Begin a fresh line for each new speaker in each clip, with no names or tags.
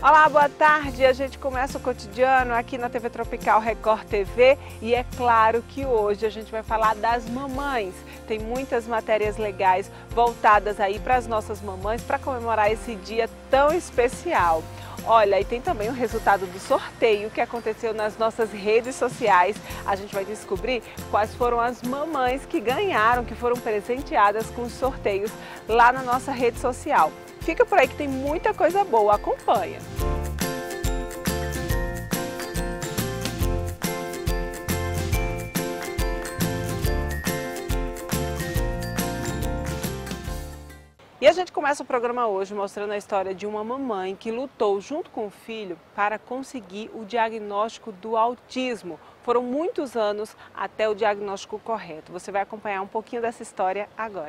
Olá, boa tarde. A gente começa o cotidiano aqui na TV Tropical Record TV e é claro que hoje a gente vai falar das mamães. Tem muitas matérias legais voltadas aí para as nossas mamães para comemorar esse dia tão especial. Olha, e tem também o resultado do sorteio que aconteceu nas nossas redes sociais. A gente vai descobrir quais foram as mamães que ganharam, que foram presenteadas com os sorteios lá na nossa rede social. Fica por aí que tem muita coisa boa, acompanha! E a gente começa o programa hoje mostrando a história de uma mamãe que lutou junto com o filho para conseguir o diagnóstico do autismo. Foram muitos anos até o diagnóstico correto. Você vai acompanhar um pouquinho dessa história agora.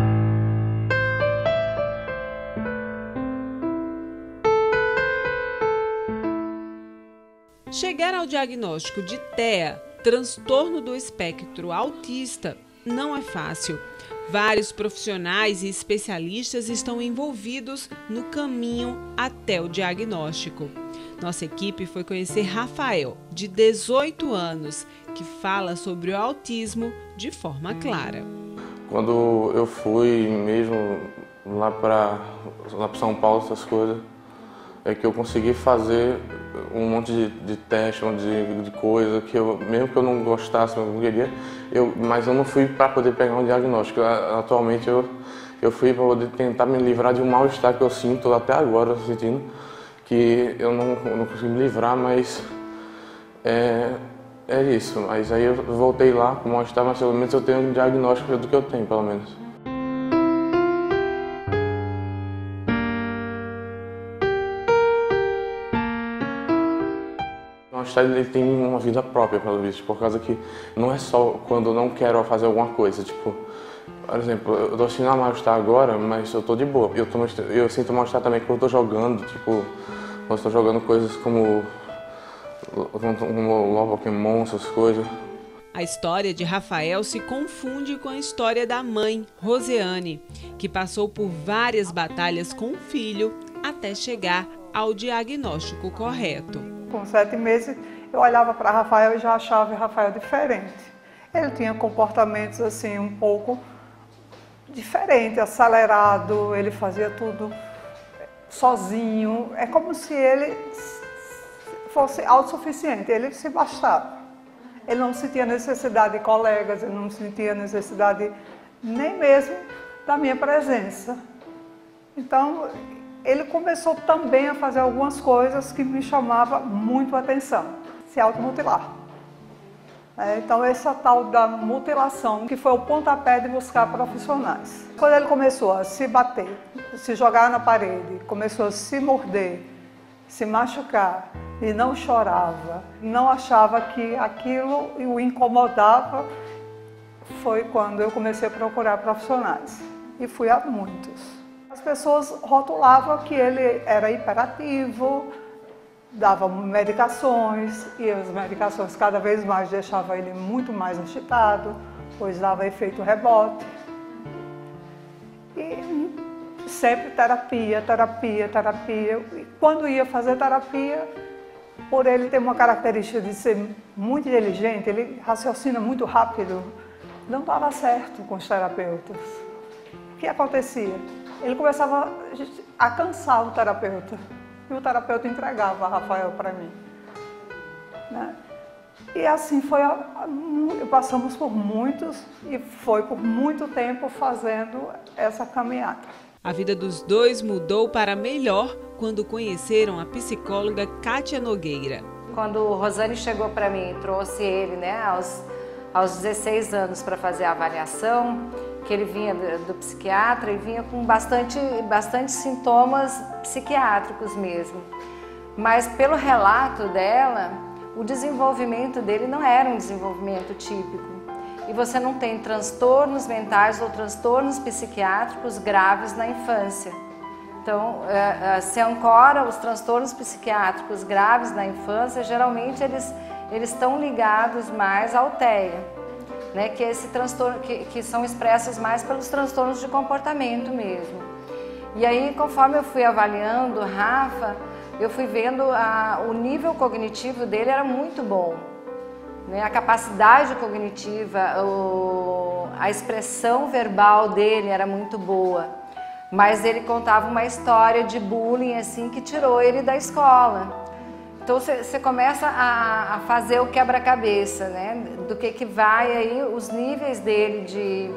Chegar ao diagnóstico de TEA, transtorno do espectro autista, não é fácil. Vários profissionais e especialistas estão envolvidos no caminho até o diagnóstico. Nossa equipe foi conhecer Rafael, de 18 anos, que fala sobre o autismo de forma clara.
Quando eu fui mesmo lá para São Paulo, essas coisas, é que eu consegui fazer um monte de teste, um monte de coisa que mesmo que eu não gostasse, eu não queria, mas eu não fui para poder pegar um diagnóstico. Atualmente eu fui para poder tentar me livrar de um mal-estar que eu sinto até agora, sentindo que eu não consigo me livrar, mas é isso. Mas aí eu voltei lá com o mal-estar, mas pelo menos eu tenho um diagnóstico do que eu tenho, pelo menos. O mal-estar ele tem uma vida própria, pelo visto, por causa que não é só quando eu não quero fazer alguma coisa, tipo, por exemplo, eu tô sentindo mal-estar agora, mas eu tô de boa. Eu sinto mal-estar também quando eu tô jogando, tipo, quando eu tô jogando coisas como Pokémon, essas coisas.
A história de Rafael se confunde com a história da mãe, Rosiane, que passou por várias batalhas com o filho até chegar ao diagnóstico correto.
Com 7 meses, eu olhava para Rafael e já achava Rafael diferente. Ele tinha comportamentos assim um pouco diferente, acelerado, ele fazia tudo sozinho. É como se ele fosse autossuficiente, ele se bastava. Ele não sentia necessidade de colegas, ele não sentia necessidade nem mesmo da minha presença. Então, ele começou também a fazer algumas coisas que me chamavam muito a atenção, se automutilar. Então essa tal da mutilação, que foi o pontapé de buscar profissionais. Quando ele começou a se bater, se jogar na parede, começou a se morder, se machucar e não chorava, não achava que aquilo o incomodava, foi quando eu comecei a procurar profissionais e fui a muitos. As pessoas rotulavam que ele era hiperativo, davam medicações e as medicações cada vez mais deixavam ele muito mais agitado, pois dava efeito rebote. E sempre terapia. E quando ia fazer terapia, por ele ter uma característica de ser muito inteligente, ele raciocina muito rápido, não dava certo com os terapeutas. O que acontecia? Ele começava a cansar o terapeuta e o terapeuta entregava Rafael para mim. Né? E assim foi, passamos por muitos e foi por muito tempo fazendo essa caminhada.
A vida dos dois mudou para melhor quando conheceram a psicóloga Kátia Nogueira.
Quando Rosane chegou para mim e trouxe ele, né, aos 16 anos para fazer a avaliação, que ele vinha do psiquiatra e vinha com bastante sintomas psiquiátricos mesmo. Mas pelo relato dela, o desenvolvimento dele não era um desenvolvimento típico. E você não tem transtornos mentais ou transtornos psiquiátricos graves na infância. Então, se ancora os transtornos psiquiátricos graves na infância, geralmente eles estão ligados mais ao TEA. Né, que é esse transtorno que são expressos mais pelos transtornos de comportamento mesmo. E aí, conforme eu fui avaliando o Rafa, eu fui vendo o nível cognitivo dele era muito bom, né? A capacidade cognitiva, a expressão verbal dele era muito boa, mas ele contava uma história de bullying assim que tirou ele da escola. Então você começa a fazer o quebra-cabeça, né? Do que vai aí, os níveis dele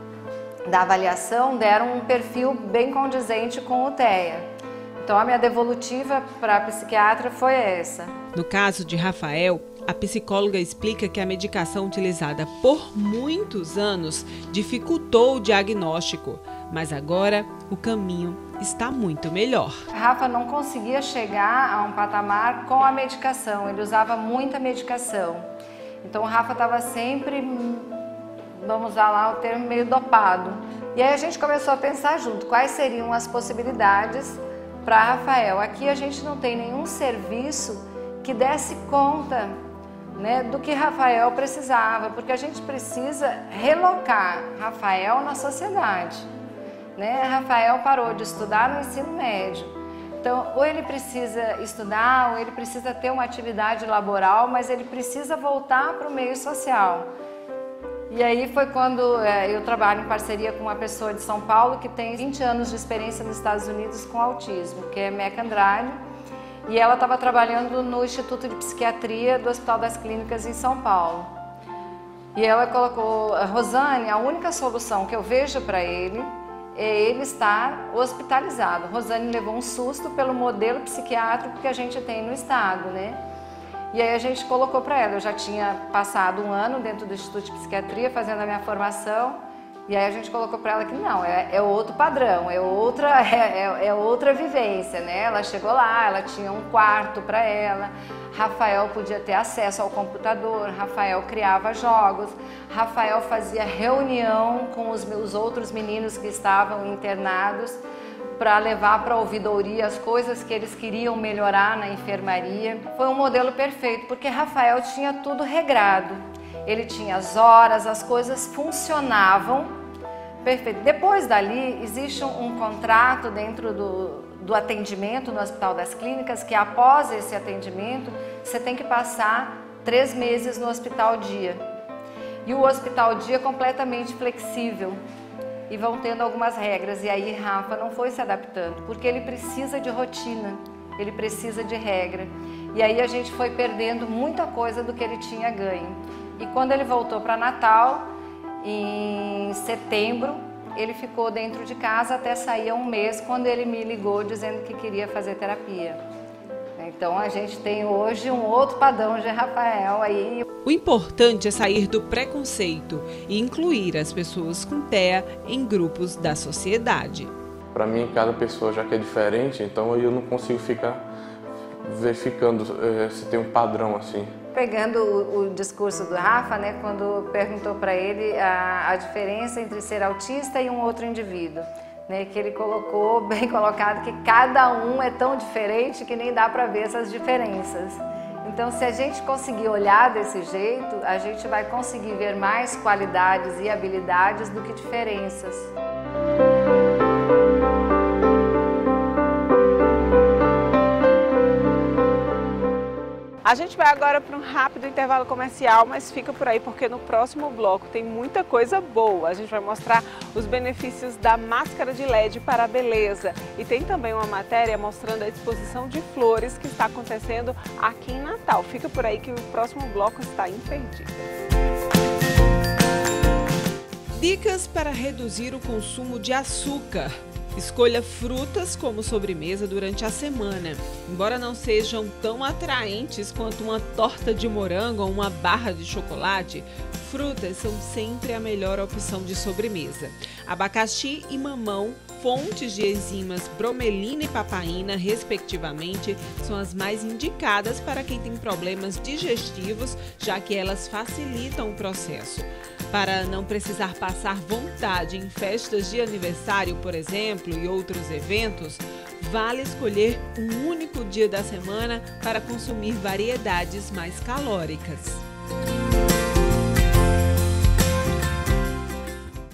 da avaliação deram um perfil bem condizente com o TEA. Então a minha devolutiva para a psiquiatra foi essa.
No caso de Rafael, a psicóloga explica que a medicação utilizada por muitos anos dificultou o diagnóstico, mas agora o caminho está muito melhor.
Rafa não conseguia chegar a um patamar com a medicação, ele usava muita medicação. Então o Rafa estava sempre, vamos usar lá o termo, meio dopado. E aí a gente começou a pensar junto quais seriam as possibilidades para Rafael. Aqui a gente não tem nenhum serviço que desse conta, né, do que Rafael precisava, porque a gente precisa relocar Rafael na sociedade, né? Rafael parou de estudar no ensino médio, então ou ele precisa estudar ou ele precisa ter uma atividade laboral, mas ele precisa voltar para o meio social. E aí foi quando eu trabalho em parceria com uma pessoa de São Paulo que tem 20 anos de experiência nos Estados Unidos com autismo, que é Meca Andrade, e ela estava trabalhando no Instituto de Psiquiatria do Hospital das Clínicas em São Paulo. E ela colocou: Rosane, a única solução que eu vejo para ele é ele estar hospitalizado. Rosane levou um susto pelo modelo psiquiátrico que a gente tem no estado, né? E aí a gente colocou para ela, eu já tinha passado um ano dentro do Instituto de Psiquiatria fazendo a minha formação, e aí a gente colocou para ela que não, é outro padrão, é outra vivência, né? Ela chegou lá, ela tinha um quarto para ela, Rafael podia ter acesso ao computador, Rafael criava jogos, Rafael fazia reunião com os outros meninos que estavam internados para levar para a ouvidoria as coisas que eles queriam melhorar na enfermaria. Foi um modelo perfeito, porque Rafael tinha tudo regrado. Ele tinha as horas, as coisas funcionavam perfeito. Depois dali, existe um contrato dentro do atendimento no Hospital das Clínicas, que após esse atendimento, você tem que passar 3 meses no hospital dia. E o hospital dia é completamente flexível. E vão tendo algumas regras, e aí Rafa não foi se adaptando, porque ele precisa de rotina, ele precisa de regra. E aí a gente foi perdendo muita coisa do que ele tinha ganho. E quando ele voltou para Natal, em setembro, ele ficou dentro de casa até sair 1 mês, quando ele me ligou dizendo que queria fazer terapia. Então a gente tem hoje um outro padrão de Rafael aí.
O importante é sair do preconceito e incluir as pessoas com TEA em grupos da sociedade.
Para mim, cada pessoa já que é diferente, então eu não consigo ficar verificando se tem um padrão assim.
Pegando o discurso do Rafa, né, quando perguntou para ele a diferença entre ser autista e um outro indivíduo. Né, que ele colocou, bem colocado, que cada um é tão diferente que nem dá para ver essas diferenças. Então, se a gente conseguir olhar desse jeito, a gente vai conseguir ver mais qualidades e habilidades do que diferenças.
A gente vai agora para um rápido intervalo comercial, mas fica por aí porque no próximo bloco tem muita coisa boa. A gente vai mostrar os benefícios da máscara de LED para a beleza. E tem também uma matéria mostrando a exposição de flores que está acontecendo aqui em Natal. Fica por aí que o próximo bloco está imperdível. Dicas para reduzir o consumo de açúcar. Escolha frutas como sobremesa durante a semana. Embora não sejam tão atraentes quanto uma torta de morango ou uma barra de chocolate, frutas são sempre a melhor opção de sobremesa. Abacaxi e mamão, fontes de enzimas bromelina e papaina, respectivamente, são as mais indicadas para quem tem problemas digestivos, já que elas facilitam o processo. Para não precisar passar vontade em festas de aniversário, por exemplo, e outros eventos, vale escolher um único dia da semana para consumir variedades mais calóricas.